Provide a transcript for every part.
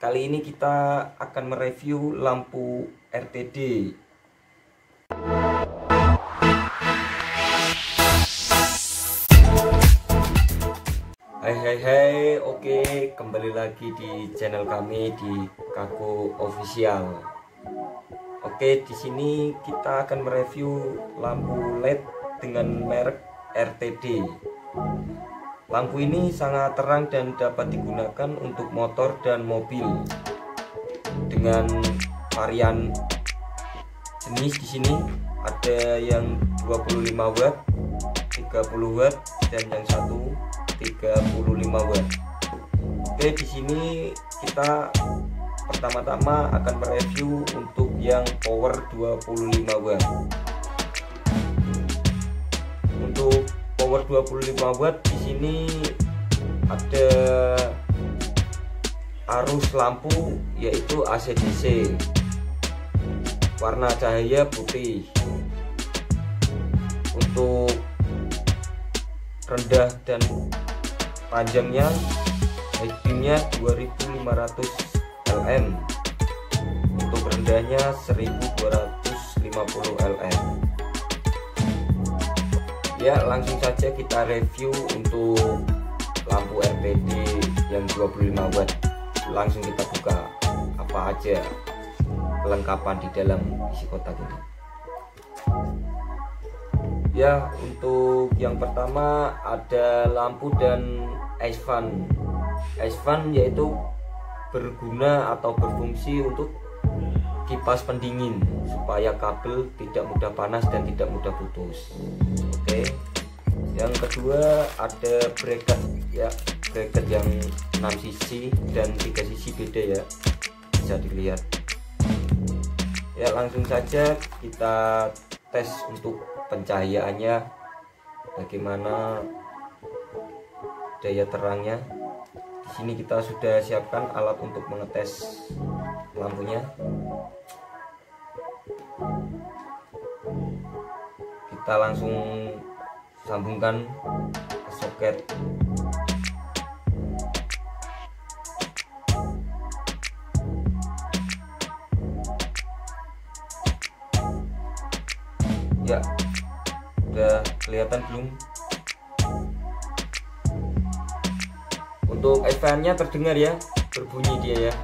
Kali ini kita akan mereview lampu RTD. Hai, oke, kembali lagi di channel kami di Kako Official. Oke, di sini kita akan mereview lampu LED dengan merek RTD. Lampu ini sangat terang dan dapat digunakan untuk motor dan mobil dengan varian jenis. Di sini ada yang 25 watt, 30 watt, dan yang satu 35 watt. Oke, di sini kita pertama-tama akan mereview untuk yang power 25 watt. Untuk power 25 watt di sini ada arus lampu yaitu AC/DC, warna cahaya putih. Untuk rendah dan panjangnya high beamnya 2500 lm, untuk rendahnya 1250 lm. Ya, langsung saja kita review untuk lampu RTD yang 25 watt. Langsung kita buka apa aja kelengkapan di dalam isi kotak ini. Ya, untuk yang pertama ada lampu dan ice fan. Ice fan yaitu berguna atau berfungsi untuk kipas pendingin supaya kabel tidak mudah panas dan tidak mudah putus. Oke. Yang kedua ada bracket ya, bracket yang 6 sisi dan 3 sisi beda ya, bisa dilihat. Ya, langsung saja kita tes untuk pencahayaannya, bagaimana daya terangnya. Di sini kita sudah siapkan alat untuk mengetes lampunya. Kita langsung sambungkan ke soket. Ya, udah kelihatan belum? Untuk fan-nya terdengar ya, berbunyi dia ya,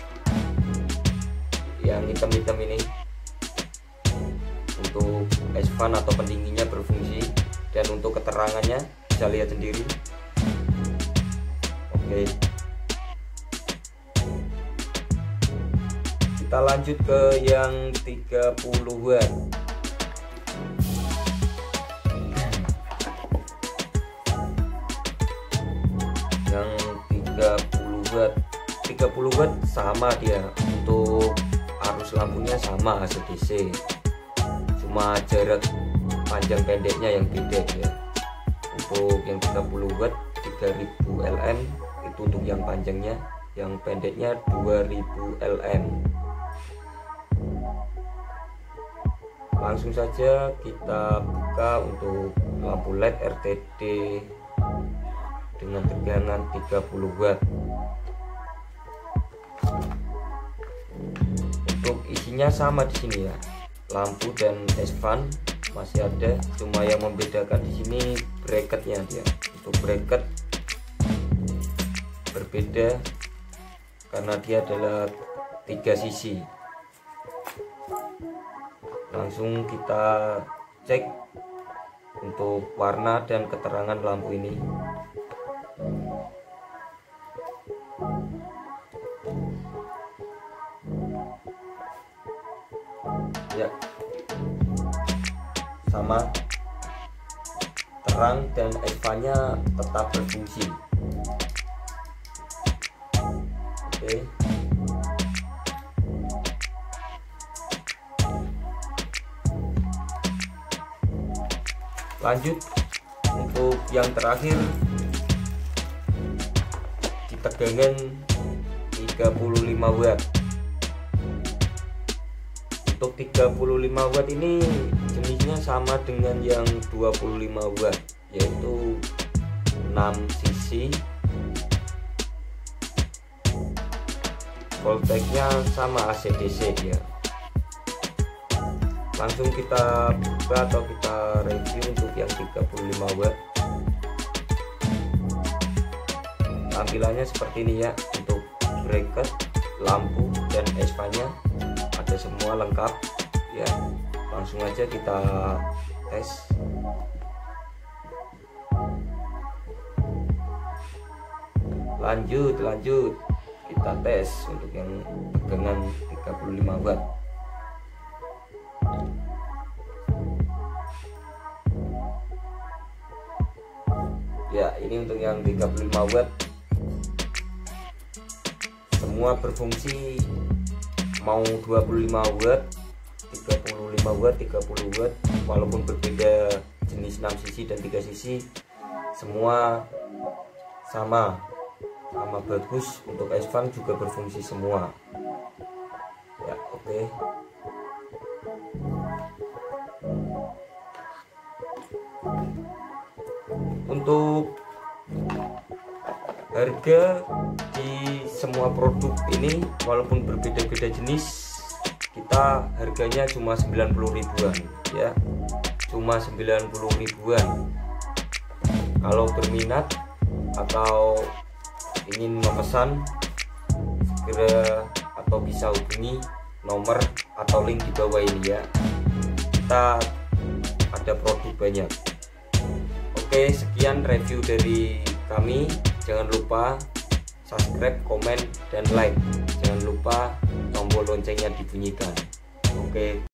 yang hitam-hitam ini. Untuk fan atau pendinginnya berfungsi, dan untuk keterangannya bisa lihat sendiri. Oke, kita lanjut ke yang 30 watt. Yang 30 watt sama dia, untuk arus lampunya sama AC/DC, cuma jarak panjang pendeknya yang beda ya. Untuk yang 30 watt 3000 lm itu untuk yang panjangnya, yang pendeknya 2000 lm. Langsung saja kita buka untuk lampu LED RTD dengan tegangan 30 watt. Untuk isinya sama di sini ya, lampu dan fan masih ada, cuma yang membedakan di sini bracketnya dia. Untuk bracket berbeda karena dia adalah 3 sisi. Langsung kita cek untuk warna dan keterangan lampu ini. Ya, sama, terang dan fan-nya tetap berfungsi. Oke. Lanjut untuk yang terakhir di tegangan 35 watt. Untuk 35 watt ini jenisnya sama dengan yang 25 watt, yaitu 6 sisi voltage-nya sama AC/DC dia. Langsung kita buka atau kita review untuk yang 35 watt. Tampilannya seperti ini ya, untuk bracket, lampu dan ESFA-nya ada semua lengkap ya. Langsung aja kita tes. Lanjut kita tes untuk yang tegangan 35 watt. Ya, ini untuk yang 35 watt semua berfungsi, mau 25 watt, 35 watt, 30 watt, walaupun berbeda jenis 6 sisi dan 3 sisi, semua sama bagus. Untuk S-Fan juga berfungsi semua ya. Oke. Untuk harga di semua produk ini walaupun berbeda-beda jenis, kita harganya cuma 90 ribuan ya, cuma 90 ribuan. Kalau berminat atau ingin memesan, segera atau bisa hubungi nomor atau link di bawah ini ya. Kita ada produk banyak. Oke, sekian review dari kami. Jangan lupa subscribe, komen, dan like. Jangan lupa tombol loncengnya dibunyikan. Oke.